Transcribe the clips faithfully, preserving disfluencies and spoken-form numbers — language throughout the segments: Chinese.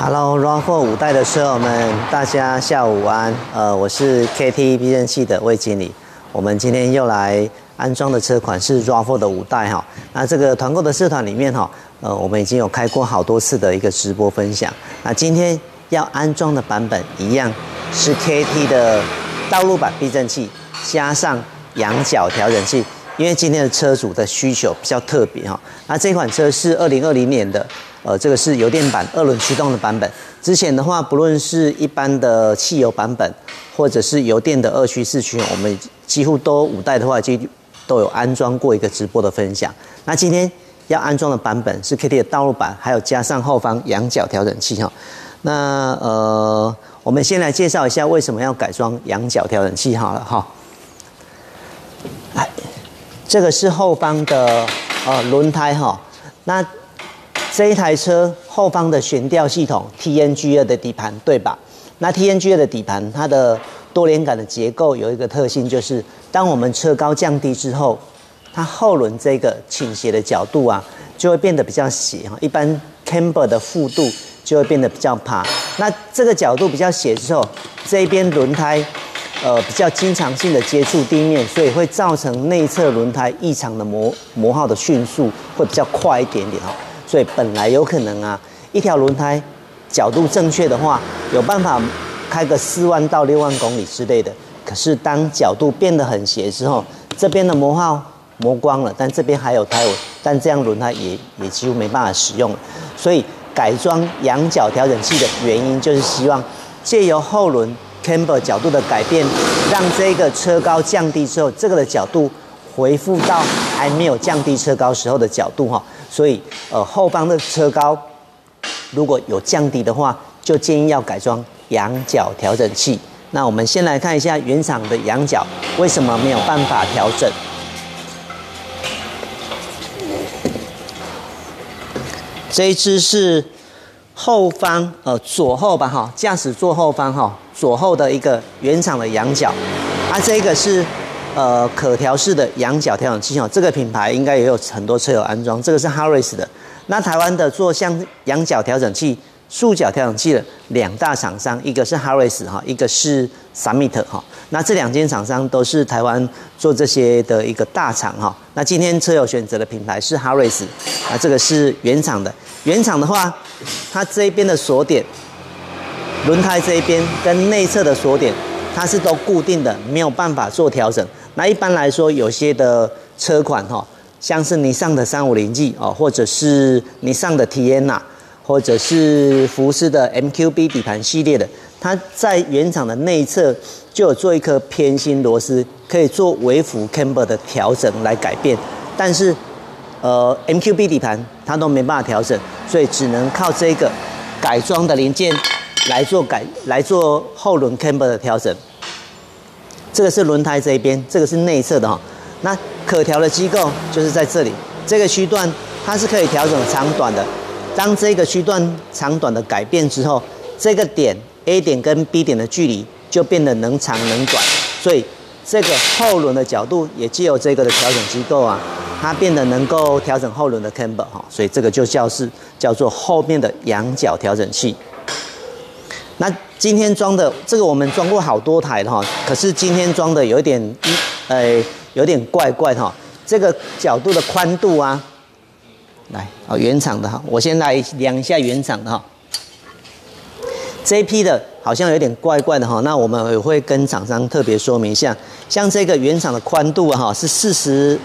Hello， R A V 五代的车友们，大家下午安。呃，我是 K T 避震器的魏经理。我们今天又来安装的车款是 R A V 的五代哈。那这个团购的社团里面哈，呃，我们已经有开过好多次的一个直播分享。那今天要安装的版本一样是 K T 的道路版避震器，加上仰角调整器。因为今天的车主的需求比较特别哈。那这款车是二零二零年的。呃，这个是油电版二轮驱动的版本。之前的话，不论是一般的汽油版本，或者是油电的二驱、四驱，我们几乎都五代的话，就都有安装过一个直播的分享。那今天要安装的版本是 K T 的道路版，还有加上后方仰角调整器哈。那呃，我们先来介绍一下为什么要改装仰角调整器好了哈。来，这个是后方的呃轮胎哈。那这一台车后方的悬吊系统 T N G 二 的底盘，对吧？那 T N G 二 的底盘，它的多连杆的结构有一个特性，就是当我们车高降低之后，它后轮这个倾斜的角度啊，就会变得比较斜哈。一般 camber 的幅度就会变得比较趴。那这个角度比较斜之后，这一边轮胎呃比较经常性的接触地面，所以会造成内侧轮胎异常的磨磨耗的迅速会比较快一点点哈。所以本来有可能啊，一条轮胎角度正确的话，有办法开个四万到六万公里之类的。可是当角度变得很斜之后，这边的磨耗磨光了，但这边还有胎纹，但这样轮胎也也几乎没办法使用了。所以改装仰角调整器的原因，就是希望借由后轮 camber 角度的改变，让这个车高降低之后，这个的角度恢复到还没有降低车高时候的角度哈。所以，呃，后方的车高如果有降低的话，就建议要改装仰角调整器。那我们先来看一下原厂的仰角为什么没有办法调整。这一支是后方呃左后吧哈，驾驶座后方哈左后的一个原厂的仰角，啊，这个是。呃，可调式的仰角调整器哦，这个品牌应该也有很多车友安装。这个是 Harris 的。那台湾的做像仰角调整器、束角调整器的两大厂商，一个是 Harris 哈，一个是 Summit 哈。那这两间厂商都是台湾做这些的一个大厂哈。那今天车友选择的品牌是 Harris， 啊，这个是原厂的。原厂的话，它这一边的锁点，轮胎这一边跟内侧的锁点，它是都固定的，没有办法做调整。那一般来说，有些的车款哈，像是尼桑的三五零 G 哦，或者是尼桑的 Tiana， 或者是福斯的 M Q B 底盘系列的，它在原厂的内侧就有做一颗偏心螺丝，可以做微幅 camber 的调整来改变。但是，呃 ，M Q B 底盘它都没办法调整，所以只能靠这个改装的零件来做改来做后轮 camber 的调整。这个是轮胎这一边，这个是内侧的哈。那可调的机构就是在这里，这个区段它是可以调整长短的。当这个区段长短的改变之后，这个点 A 点跟 B 点的距离就变得能长能短，所以这个后轮的角度也藉由这个的调整机构啊，它变得能够调整后轮的 camber 哈，所以这个就叫是叫做后面的仰角调整器。那今天装的这个我们装过好多台了哈，可是今天装的有一点，呃，有点怪怪的哈。这个角度的宽度啊，来，哦，原厂的哈，我先来量一下原厂的哈。这一批的好像有点怪怪的哈，那我们也会跟厂商特别说明一下。像这个原厂的宽度啊哈是四十，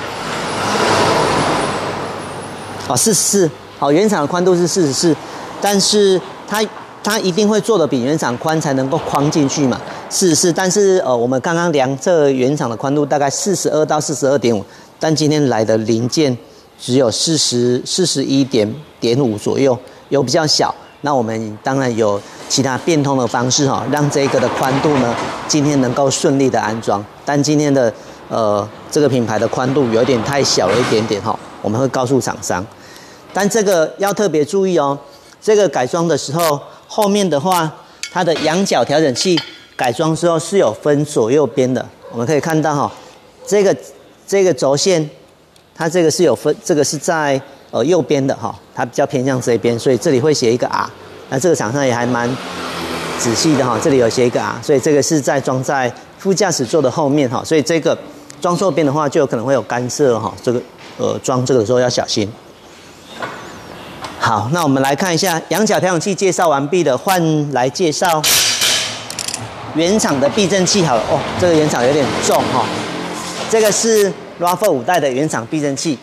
哦，四十四，好，原厂的宽度是四十四，但是它。它一定会做的比原厂宽才能够框进去嘛，四十四。但是呃，我们刚刚量这原厂的宽度大概四十二到四十二点五，但今天来的零件只有四十四十一点点五左右，有比较小。那我们当然有其他变通的方式哈，让这个的宽度呢，今天能够顺利的安装。但今天的呃这个品牌的宽度有点太小了一点点哈，我们会告诉厂商。但这个要特别注意哦，这个改装的时候。后面的话，它的仰角调整器改装之后是有分左右边的，我们可以看到哈，这个这个轴线，它这个是有分，这个是在呃右边的哈，它比较偏向这边，所以这里会写一个 R， 那这个厂商也还蛮仔细的哈，这里有写一个 R， 所以这个是在装在副驾驶座的后面哈，所以这个装错边的话，就有可能会有干涉哈，这个呃装这个的时候要小心。好，那我们来看一下仰角调整器介绍完毕的，换来介绍原厂的避震器好了。哦，这个原厂有点重哈，这个是 R A V 五代的原厂避震器。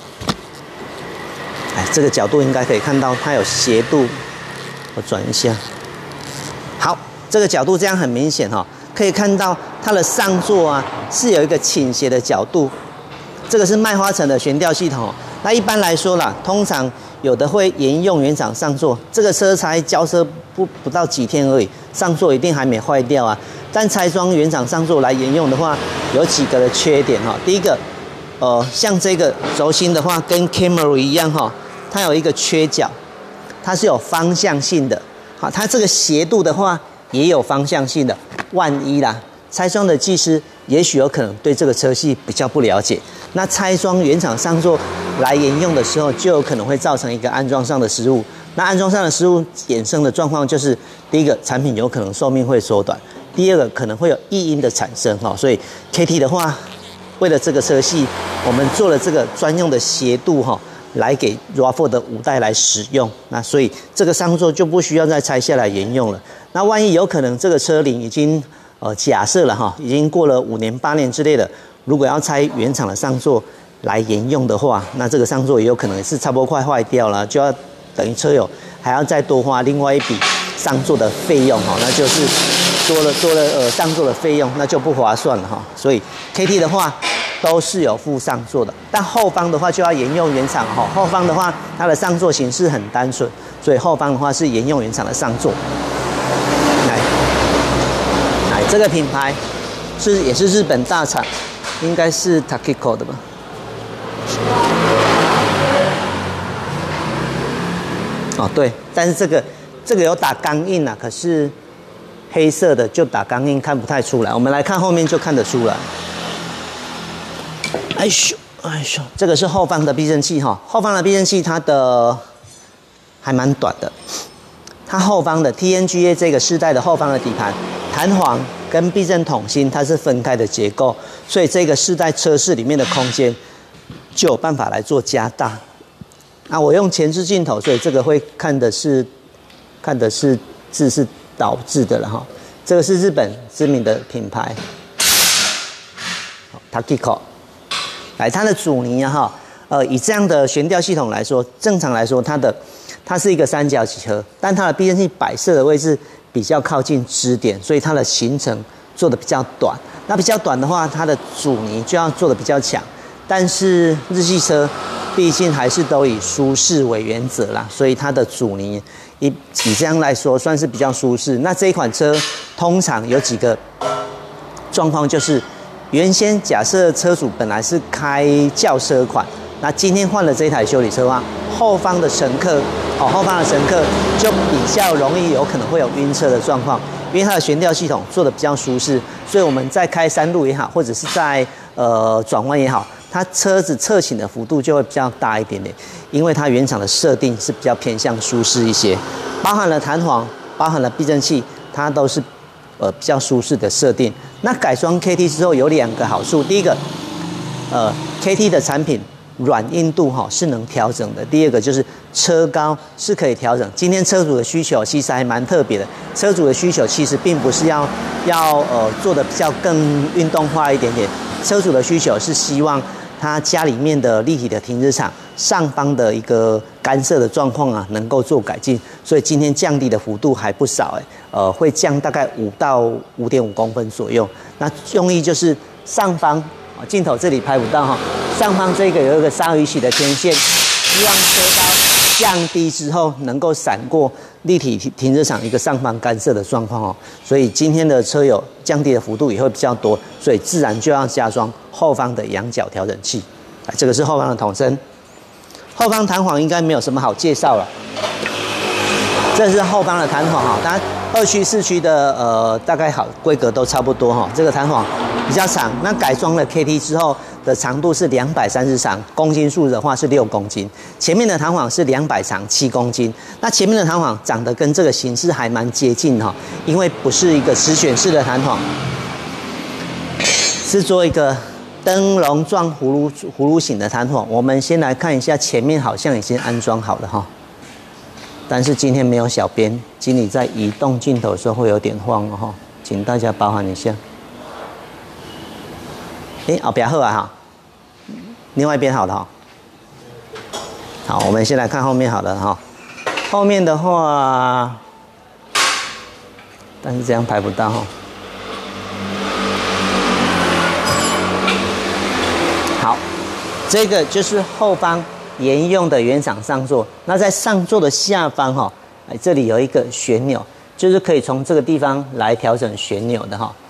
哎，这个角度应该可以看到它有斜度，我转一下。好，这个角度这样很明显哈，可以看到它的上座啊是有一个倾斜的角度。这个是麦花臣的悬吊系统。那一般来说啦，通常有的会沿用原厂上座，这个车才交车不不到几天而已，上座一定还没坏掉啊。但拆装原厂上座来沿用的话，有几个的缺点哈。第一个，呃，像这个轴心的话，跟 Camry 一样哈，它有一个缺角，它是有方向性的。好，它这个斜度的话也有方向性的。万一啦，拆装的技师也许有可能对这个车系比较不了解，那拆装原厂上座来沿用的时候，就有可能会造成一个安装上的失误。那安装上的失误衍生的状况就是，第一个产品有可能寿命会缩短，第二个可能会有异音的产生哈。所以 K T 的话，为了这个车系，我们做了这个专用的斜度哈，来给 R A V 的五代来使用。那所以这个上座就不需要再拆下来沿用了。那万一有可能这个车龄已经呃假设了哈，已经过了五年八年之类的，如果要拆原厂的上座来沿用的话，那这个上座也有可能是差不多快坏掉了，就要等于车友还要再多花另外一笔上座的费用哈，那就是多了多了呃上座的费用，那就不划算了哈。所以 K T 的话都是有附上座的，但后方的话就要沿用原厂哈。后方的话它的上座形式很单纯，所以后方的话是沿用原厂的上座。来，来这个品牌是也是日本大厂，应该是 Takiko 的吧。哦，对，但是这个这个有打钢印啊，可是黑色的就打钢印看不太出来。我们来看后面就看得出来。哎咻，哎咻，这个是后方的避震器哈。后方的避震器它的还蛮短的，它后方的 T N G A 这个世代的后方的底盘弹簧跟避震筒芯它是分开的结构，所以这个世代车室里面的空间就有办法来做加大。啊，我用前置镜头，所以这个会看的是看的是字是倒置的了哈。这个是日本知名的品牌 Takiko。来，它的阻尼啊哈，呃，以这样的悬吊系统来说，正常来说它的它是一个三角几何，但它的避震器摆设的位置比较靠近支点，所以它的行程做的比较短。那比较短的话，它的阻尼就要做的比较强。但是日系车毕竟还是都以舒适为原则啦，所以它的阻尼以以这样来说算是比较舒适。那这一款车通常有几个状况，就是原先假设车主本来是开轿车款，那今天换了这台修理车的话，后方的乘客哦，后方的乘客就比较容易有可能会有晕车的状况，因为它的悬吊系统做的比较舒适，所以我们在开山路也好，或者是在呃转弯也好，它车子侧倾的幅度就会比较大一点点，因为它原厂的设定是比较偏向舒适一些，包含了弹簧，包含了避震器，它都是呃比较舒适的设定。那改装 K T 之后有两个好处，第一个，呃 K T 的产品软硬度哈是能调整的，第二个就是车高是可以调整。今天车主的需求其实还蛮特别的，车主的需求其实并不是要要呃做的比较更运动化一点点，车主的需求是希望他家里面的立体的停车场上方的一个干涉的状况啊，能够做改进，所以今天降低的幅度还不少哎，呃，会降大概五到五点五公分左右。那用意就是上方镜头这里拍不到哈，上方这个有一个鲨鱼鳍的天线，希望车高降低之后能够闪过立体停车场一个上方干涉的状况哦。所以今天的车友降低的幅度也会比较多，所以自然就要加装后方的仰角调整器。这个是后方的筒身，后方弹簧应该没有什么好介绍了。这是后方的弹簧哈，当然二驱四驱的呃大概好规格都差不多哈。这个弹簧比较长。那改装了 K T 之后的长度是两百三十长，公斤数的话是六公斤。前面的弹簧是两百长，七公斤。那前面的弹簧长得跟这个形式还蛮接近哈，因为不是一个磁旋式的弹簧，是做一个灯笼状葫芦葫芦形的弹簧。我们先来看一下，前面好像已经安装好了哈。但是今天没有小编，经理在移动镜头的时候会有点晃哦哈，请大家包涵一下。哎，后边好啊哈，另外一边好了哈。好，我们先来看后面好了哈。后面的话，但是这样拍不到哈。好，这个就是后方沿用的原厂上座。那在上座的下方哈，哎，这里有一个旋钮，就是可以从这个地方来调整旋钮的哈。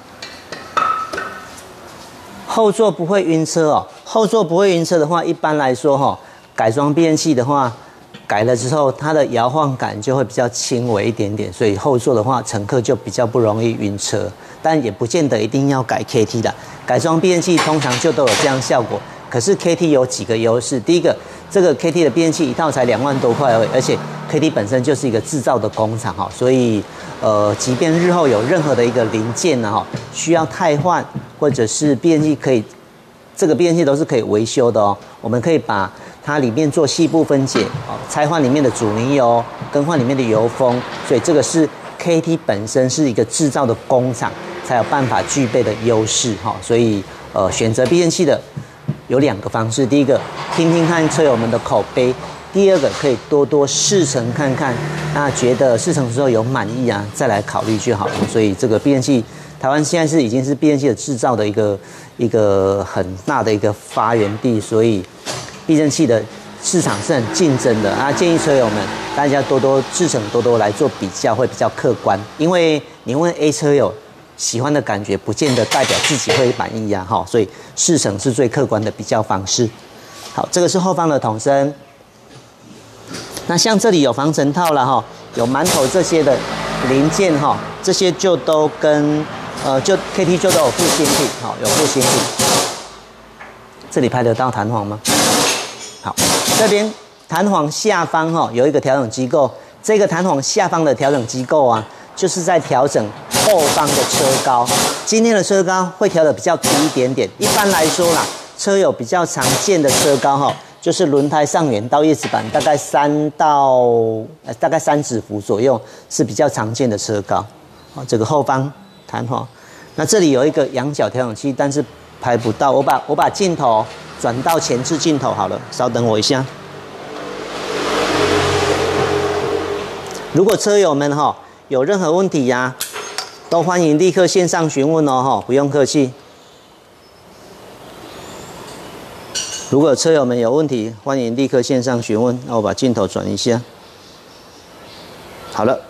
后座不会晕车哦，后座不会晕车的话，一般来说哈，改装变器的话，改了之后它的摇晃感就会比较轻微一点点，所以后座的话，乘客就比较不容易晕车。但也不见得一定要改 K T 的，改装变器通常就都有这样效果。可是 K T 有几个优势，第一个，这个 K T 的变器一套才两万多块而已，而且 K T 本身就是一个制造的工厂哈，所以呃，即便日后有任何的一个零件呢哈，需要汰换或者是变器可以，这个变器都是可以维修的哦。我们可以把它里面做细部分解哦，拆换里面的阻尼油，更换里面的油封，所以这个是 K T 本身是一个制造的工厂才有办法具备的优势哈。所以呃，选择变器的有两个方式，第一个听听看车友们的口碑，第二个可以多多试乘看看，那觉得试乘之后有满意啊，再来考虑就好了。所以这个变器，台湾现在是已经是变器的制造的一个一个很大的一个发源地，所以变器的市场是很竞争的啊。建议车友们大家多多试乘，多多来做比较，会比较客观。因为你问 A 车友喜欢的感觉，不见得代表自己会满意呀，哈，所以试乘是最客观的比较方式。好，这个是后方的筒身。那像这里有防尘套了哈，有馒头这些的零件哈，这些就都跟呃就 K T 就都有附新品，好，有附新品。这里拍得到弹簧吗？好，这边弹簧下方哈有一个调整机构，这个弹簧下方的调整机构啊，就是在调整后方的车高。今天的车高会调得比较低一点点。一般来说啦，车友比较常见的车高哈，就是轮胎上缘到叶子板大概三到呃大概三指幅左右是比较常见的车高。好，这个后方弹簧，那这里有一个仰角调整器，但是拍不到。我把我把镜头转到前置镜头好了，稍等我一下。如果车友们哈有任何问题呀、啊，都欢迎立刻线上询问哦哈，不用客气。如果车友们有问题，欢迎立刻线上询问。那我把镜头转一下。好了，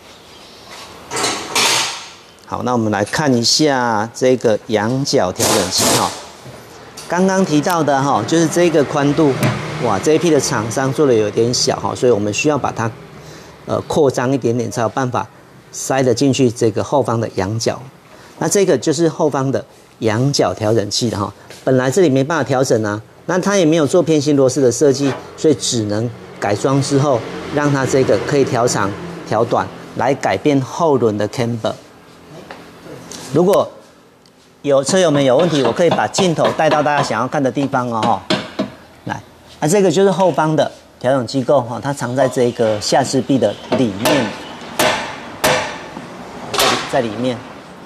好，那我们来看一下这个仰角调整器哈。刚刚提到的哈，就是这个宽度，哇，这一批的厂商做的有点小哈，所以我们需要把它呃扩张一点点，才有办法塞得进去这个后方的仰角。那这个就是后方的仰角调整器的哈，本来这里没办法调整啊。那它也没有做偏心螺丝的设计，所以只能改装之后，让它这个可以调长、调短，来改变后轮的 camber。如果有车友们有问题，我可以把镜头带到大家想要看的地方哦。来，那这个就是后方的调整机构哈，它藏在这个下支臂的里面，在在里面。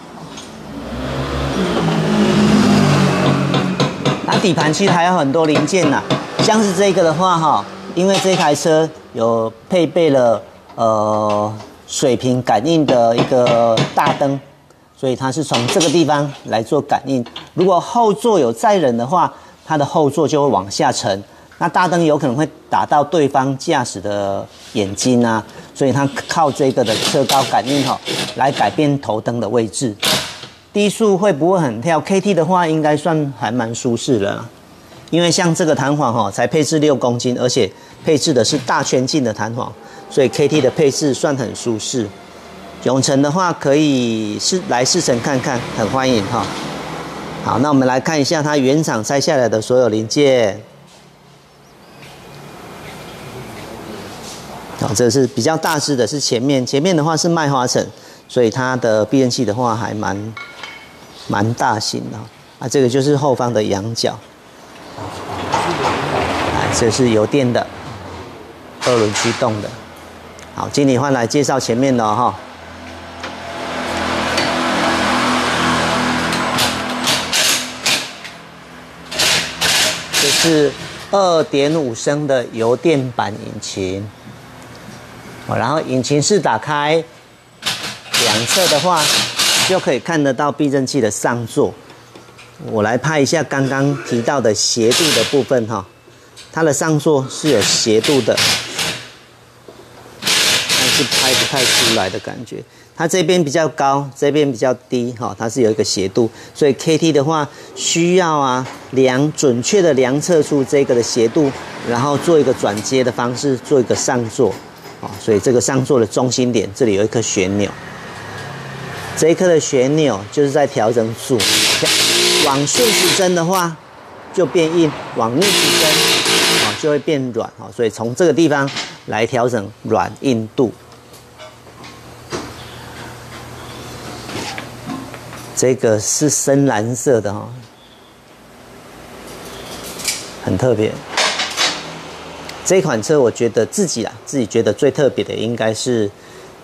那底盘其实还有很多零件呐，像是这个的话哈，因为这台车有配备了呃水平感应的一个大灯，所以它是从这个地方来做感应。如果后座有载人的话，它的后座就会往下沉，那大灯有可能会打到对方驾驶的眼睛啊，所以它靠这个的车高感应哈，来改变头灯的位置。低速会不会很跳 ？K T 的话应该算还蛮舒适的啦，因为像这个弹簧哈，才配置六公斤，而且配置的是大圈径的弹簧，所以 K T 的配置算很舒适。永成的话可以试来试乘看看，很欢迎哈。 好，那我们来看一下它原厂拆下来的所有零件。好，这是比较大只的，是前面，前面的话是麦花臣，所以它的避震器的话还蛮蛮大型的。啊，这个就是后方的仰角。啊，这是油电的，二轮驱动的。好，经理换来介绍前面的哈。这是 二点五 升的油电版引擎，然后引擎室打开，两侧的话就可以看得到避震器的上座。我来拍一下刚刚提到的斜度的部分哈，它的上座是有斜度的，但是拍不太出来的感觉。它这边比较高，这边比较低，哈，它是有一个斜度，所以 K T 的话需要啊量准确的量测出这个的斜度，然后做一个转接的方式，做一个上座，啊，所以这个上座的中心点这里有一颗旋钮，这一颗的旋钮就是在调整阻尼，往顺时针的话就变硬，往逆时针啊就会变软，啊，所以从这个地方来调整软硬度。这个是深蓝色的哈，很特别。这款车我觉得自己啊，自己觉得最特别的应该是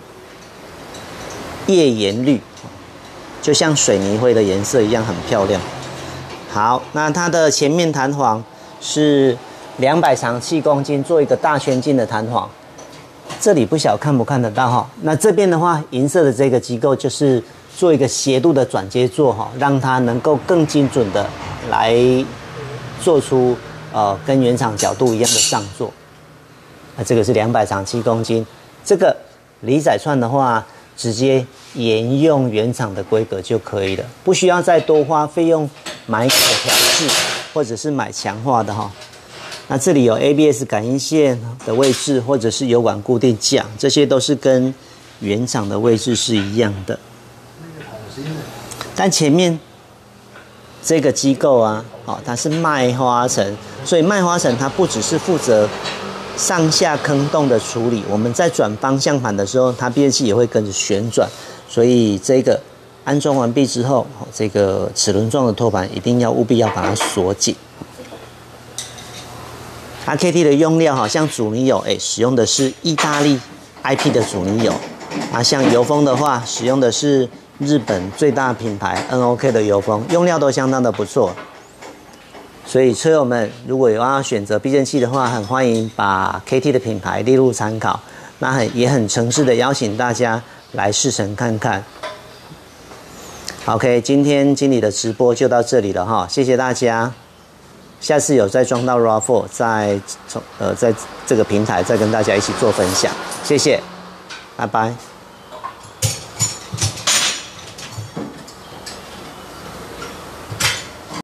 页岩绿，就像水泥灰的颜色一样，很漂亮。好，那它的前面弹簧是两百长七公斤，做一个大圈径的弹簧。这里不晓得看不看得到哈？那这边的话，银色的这个机构就是做一个斜度的转接座哈，让它能够更精准的来做出呃跟原厂角度一样的上座。那这个是两百长七公斤，这个离载串的话，直接沿用原厂的规格就可以了，不需要再多花费用买可调式或者是买强化的哈。那这里有 A B S 感应线的位置，或者是油管固定架，这些都是跟原厂的位置是一样的。但前面这个机构啊，哦，它是麦花臣，所以麦花臣它不只是负责上下坑洞的处理，我们在转方向盘的时候，它避震器也会跟着旋转，所以这个安装完毕之后，这个齿轮状的托盘一定要务必要把它锁紧。它 K T 的用料，好像阻尼油，哎，使用的是意大利 I P 的阻尼油。啊，像油封的话，使用的是日本最大品牌 N O K 的油封，用料都相当的不错。所以车友们如果有要选择避震器的话，很欢迎把 K T 的品牌列入参考。那很也很诚挚的邀请大家来试乘看看。OK， 今天经理的直播就到这里了哈，谢谢大家。下次有再装到 R A V 四，在呃在这个平台再跟大家一起做分享，谢谢，拜拜。